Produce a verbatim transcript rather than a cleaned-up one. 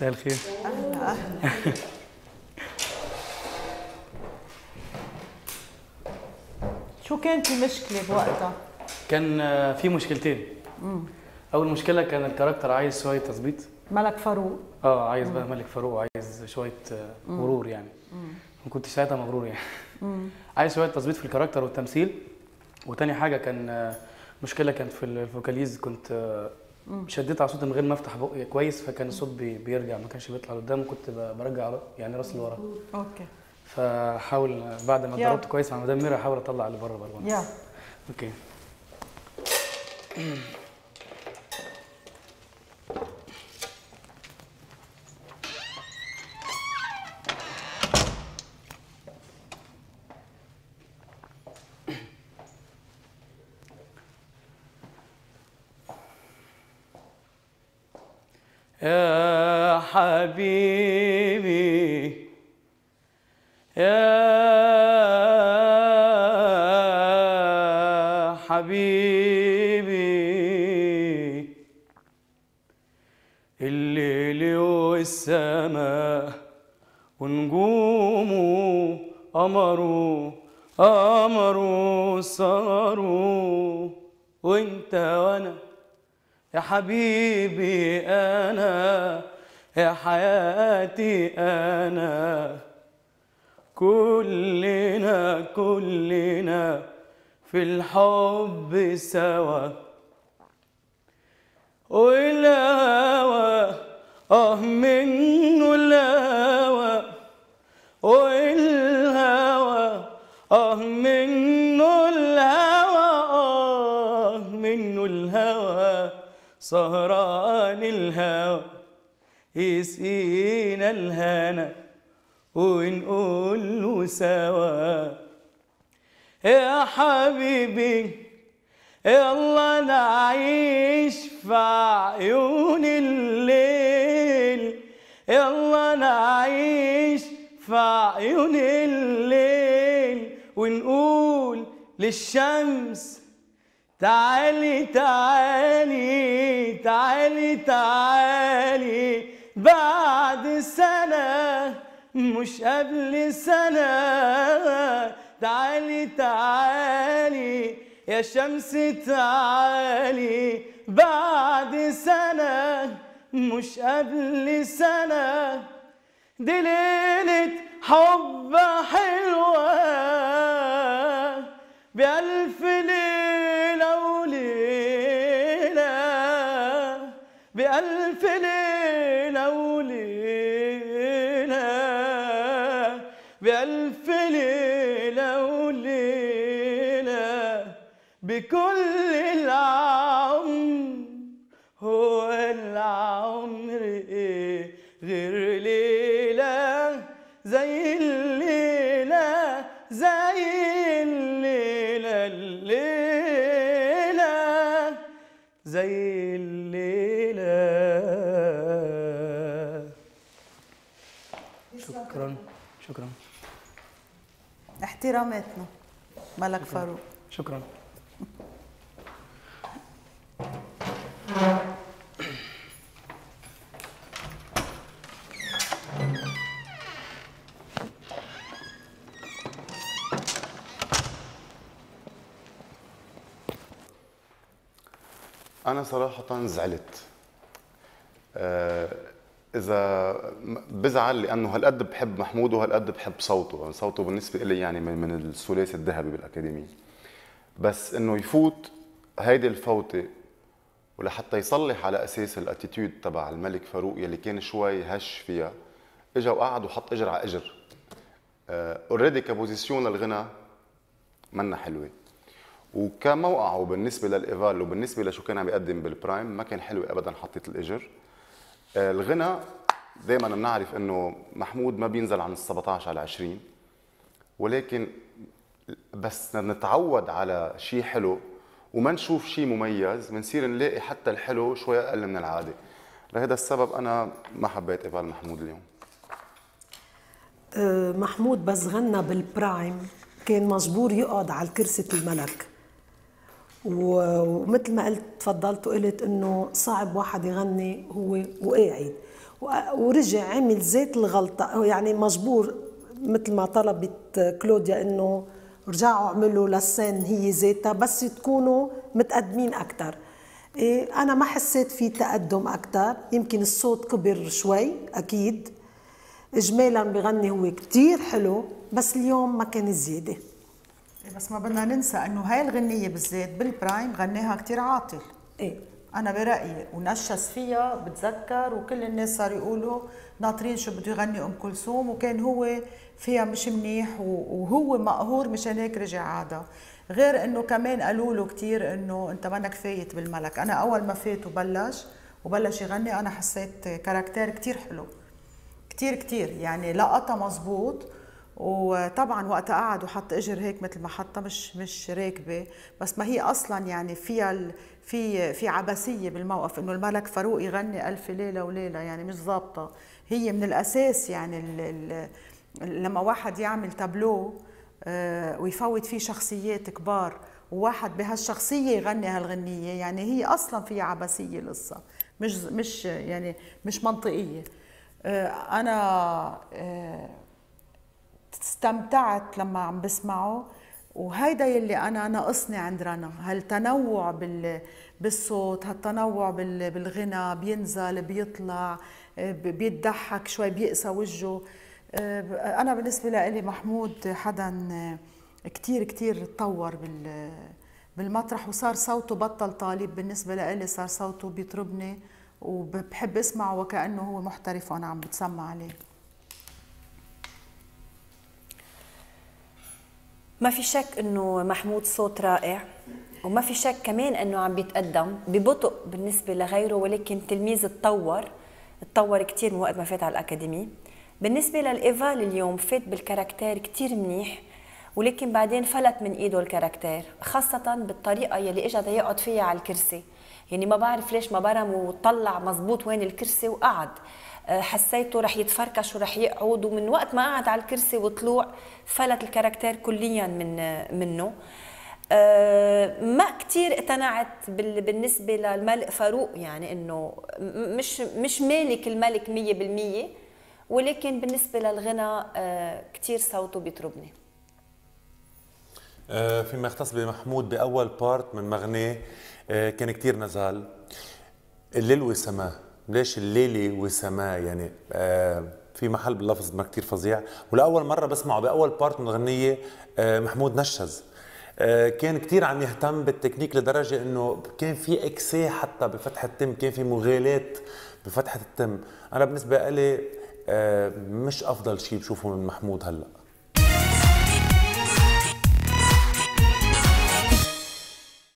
مساء الخير. اهلا اهلا. شو كانت المشكلة بوقتها؟ كان في مشكلتين. امم اول مشكله كان الكاركتر عايز شويه تظبيط. ملك فاروق. اه عايز بقى ملك فاروق، وعايز شويه غرور يعني. امم ما كنتش ساعتها مغرور يعني. امم عايز شويه تظبيط في الكاركتر والتمثيل. وتاني حاجه كان مشكله كانت في الفوكاليز، كنت شديت على صوت من غير ما افتح بقي كويس، فكان الصوت بي بيرجع، ما كانش بيطلع لقدام، وكنت برجع يعني راسي لورا. اوكي. فحاول بعد ما اتدربت كويس مع مدام ميرا احاول اطلع اللي بره بره. يا اوكي. يا حبيبي يا حبيبي، الليل والسماء ونجومه قمروا قمروا سهروا، وانت وانا يا حبيبي انا يا حياتي انا، كلنا كلنا في الحب سوا، والهوى اه منه الهوى، والهوى اه منه الهوى، اه منه الهوى، سهران الهوى يسقينا الهنا ونقول له سوا، يا حبيبي يلا نعيش في عيون الليل، يلا نعيش في عيون الليل، ونقول للشمس تعالي تعالي تعالي تعالي، بعد سنة مش قبل سنة، تعالي تعالي يا شمس تعالي، بعد سنة مش قبل سنة، دي ليلة حب حلوة بألف ليلة وليلة، بألف ليلة وليلة، بألف ليلة وليلة، بكل العمر هو العمر إيه غير ليلة زي الليلة، زي الليلة الليلة زي الليلة. شكرا شكرا. احتراماتنا ملك فاروق. شكرا. أنا صراحة زعلت. أه إذا بزعل لأنه هالقد بحب محمود وهالقد بحب صوته، صوته بالنسبة لي يعني من من الثلاثي الذهبي بالأكاديمية. بس إنه يفوت هيدي الفوتة ولحتى يصلح على أساس الاتيتيود تبع الملك فاروق يلي كان شوي هش فيها، إجا وقعد وحط إجر على إجر. أوريدي أه كبوزيسيون للغنى منا حلوة، وكموقعه بالنسبه للايفال وبالنسبه لشو كان عم يقدم بالبرايم ما كان حلو ابدا. حطيت الاجر. الغنى دائما بنعرف انه محمود ما بينزل عن ال سبعطعش على عشرين، ولكن بس نتعود على شيء حلو وما نشوف شيء مميز بنصير نلاقي حتى الحلو شوي اقل من العاده. لهذا السبب انا ما حبيت ايفال محمود اليوم. محمود بس غنى بالبرايم كان مجبور يقعد على كرسي الملك، ومثل ما قلت تفضلت وقلت انه صعب واحد يغني هو وقاعد، ورجع عمل ذات الغلطة، يعني مجبور مثل ما طلبت كلوديا انه رجعوا عملوا للسن هي ذاتها بس تكونوا متقدمين أكثر. إيه أنا ما حسيت في تقدم أكثر، يمكن الصوت كبر شوي أكيد، إجمالا بغني هو كتير حلو بس اليوم ما كان زيادة. بس ما بدنا ننسى انه هاي الغنية بالذات بالبرايم غناها كتير عاطل. إيه انا برايي ونشس فيها بتذكر، وكل الناس صاروا يقولوا ناطرين شو بده يغني ام كلثوم، وكان هو فيها مش منيح وهو مقهور مشان هيك رجع عاده. غير انه كمان قالوا له كثير انه انت منك فايت بالملك. انا اول ما فات وبلش وبلش يغني انا حسيت كاركتير كثير حلو كثير كثير، يعني لقطه مزبوط. وطبعا وقتها قعد وحط اجر هيك مثل ما حطها مش مش راكبه، بس ما هي اصلا يعني فيها ال... في في عبثيه بالموقف انه الملك فاروق يغني الف ليله وليله، يعني مش ظابطه هي من الاساس. يعني ال... ال... لما واحد يعمل تابلو آه ويفوت فيه شخصيات كبار وواحد بهالشخصيه يغني هالغنيه، يعني هي اصلا فيها عبثيه القصه، مش مش يعني مش منطقيه. آه انا آه استمتعت لما عم بسمعه، وهيدا يلي انا ناقصني عند رنا، هالتنوع بال بالصوت، هالتنوع بال بالغنى، بينزل بيطلع بيضحك شوي بيقسى وجهه. انا بالنسبه لي محمود حدا كتير كتير تطور بال بالمطرح، وصار صوته بطل طالب. بالنسبه لي صار صوته بيطربني وبحب اسمعه وكانه هو محترف وانا عم بتسمع عليه. ما في شك انه محمود صوت رائع، وما في شك كمان انه عم بيتقدم ببطء بالنسبه لغيره، ولكن تلميذ تطور تطور كثير من وقت ما فات على الاكاديمي. بالنسبه للايفال اليوم فات بالكاركتير كثير منيح، ولكن بعدين فلت من ايده الكاركتير، خاصه بالطريقه يلي اجى يقعد فيها على الكرسي. يعني ما بعرف ليش ما برم وطلع مزبوط وين الكرسي وقعد، حسيته رح يتفركش ورح يقعد، ومن وقت ما قعد على الكرسي وطلوع فلت الكاركتير كليا من منه. ما كتير اقتنعت بالنسبه للملك فاروق، يعني انه مش مش مالك الملك مية بالمية، ولكن بالنسبه للغنى كتير صوته بيطربني. فيما يختص بمحمود باول بارت من مغنيه كان كتير نزال الليل وسماه. ليش الليلي وسماه؟ يعني آه في محل باللفظ ما كتير فظيع، ولاول مره بسمعه باول بارت من الغنيه آه محمود نشز. آه كان كتير عم يهتم بالتكنيك لدرجه انه كان في اكسي حتى بفتح التم، كان في مغالات بفتحه التم. انا بالنسبه لي آه مش افضل شيء بشوفه من محمود هلا.